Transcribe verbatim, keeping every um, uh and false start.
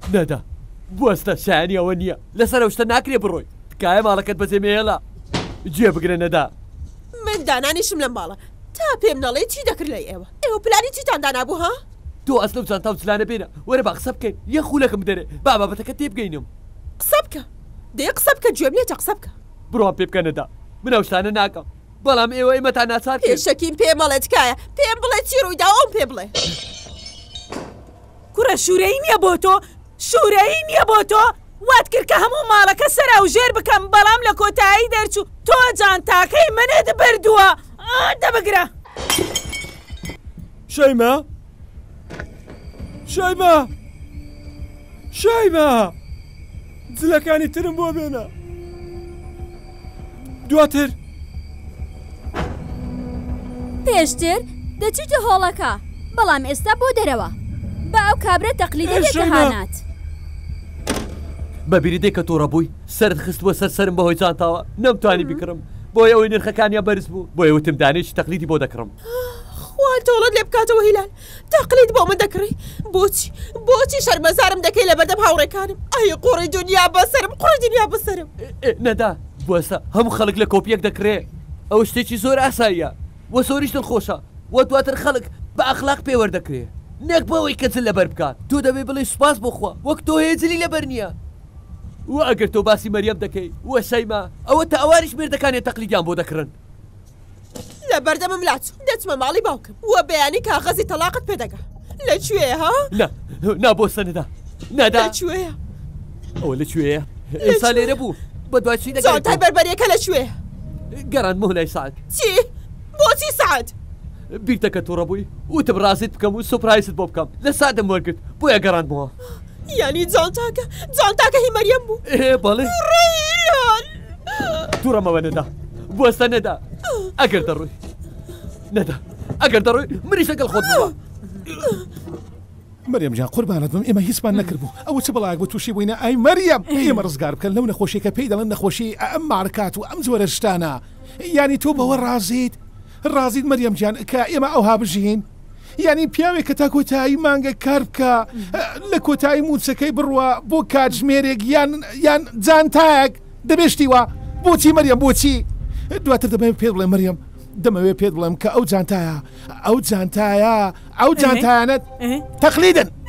نەدا بوەستە شایانی ئەوە نییە لەسەر ئەو شتە ناکرێ بڕۆی تکایە ماڵەکەت بەجێمێڵە گوێ بگرە نەدا من دانانیشم لەم باڵە تا پێم نەڵێ چی دەکرد لە ئێوە ئێوە پلانی چیتان دانابوو ها تۆ ئەسلم چەند تا جلانە بێنە وەرە با قسە بکەین یە خولەکەم دەرێ با بابەتەکە تێ بگەینم قسە بکە دێ قسە بکە گوێم لێتە قسە بکە بڕۆم پێ بکە نەدا من ئەو شتانە ناکەم بەڵام ئێوە ئێمەتان ناچار پێشەکیم پێ مەڵێ تکایە پێم بڵێ چی ڕوویدا ئەوم پێ بڵێ کوڕە شوورەی نییە بۆ تۆ شوورەی نییە بۆ تۆ وات کرد کە هەموو ماڵەکە سەرا و ژێر بکەم بەڵام لە کۆتایی دەرچوو تۆ جان تاکەی منت بردووە دەبگرە شەیمە شەیمە شەیمە جلەکانی ترم بۆ بێنە دواتر پێشتر دەچیتە هۆڵەکە بەڵام ئێستا بۆ دەرەوە بە ئەو کابرە تەقلیدەکە هانات بەبیری دێ کە تۆڕە بووی سرت خستووە سەر سرم بەهۆی جانتاوە نەمتوانی بیکڕم بۆی ئەوەی نرخەکانیان بەرز بوو بۆی وتم دانێکی تەقلیدی بۆ دەکڕم خوان تۆڵت لێ بکاتەوە هیلال تەقلید بۆ من دەکڕی بۆچی بۆچی شەرمەزارم دەکەی لە بەردەم هاوڕێکانم ئەی قوڕی دنیا بەسرم قوڕی دنیا بەسرم نەدا بۆسە هەموو خەڵک لە کۆپیەک دەکرێ ئەو شتێکی زۆر ئاساییە وە سۆریش دڵخۆشە وە دواتر خەڵک بە ئەخلاق پێوەردەکرێ نەک بەوەی کە جل لەبەر بکات تۆ دەبێ بڵێ سوپاس بۆخوا وەک تۆ هەیە جلی لەبەر نییە و ئەگەر تۆ باسی مەریەم دەکەی وە شەیمە ئەوە تا ئەوانیش مێردەکانێ تەقلیدیان بۆ دەکڕن لە بەردەمم لاچوو دەچمە ماڵی باوکم وە بەیانی کاغەزی تەلاقت پێدەگا لەکوێیە ها نا نا بۆ سەنەدا نادا لەکوێیە ئەوە لەکوێیە ئێستا لێرە بوو بە دوای دەگەی جانتای بەربەریەکە لەکوێیە گەڕاندمە لای سعد چی بۆچی سعد بیرتەکە تووڕە بووی وتم ڕاستیت بکەم و سوپرایست بۆ بکەم لە سادەم وەرگرت بۆیە گەڕاندمەوە یعنی جانتاکە جانتاکە هی مەریەم بوو ئێ بەڵێ تووڕەمەوە نەدا بۆستە نەدا ئەگەر دەڕووی نەدا ئەگەر دەڕووی منیش لەگەڵ خۆت بووە مەریەم جان قوربانت بم ئێمە هیچمان نەکردبوو ئەوە چ بەڵایەک بۆ تووشی بووینە ئای مەریەم ئێمە ڕزگار بکەن لەو نەخۆشیەکە پێی دەڵێن نەخۆشی ئەم مارکات و ئەم زۆرە شتانە یعنی تۆ بەوە ڕازیت ڕازیت مەریەم جان کە ئێمە ئەوها بژین یعنی پیاوێک کە تا کۆتایی مانگە کار بکە لە کۆتایی موچەکەی بڕوە بۆ کاتژمێرێک یان یان جانتایەک دەبێشتیوە بۆچی مەریەم بۆچی دواتر دەبێت پێ بڵێ مەریەم دەمەوێت پێت بڵێم کە ئەو جانتایە ئەو جانتایە ئەو جانتایانەت تەقلیدن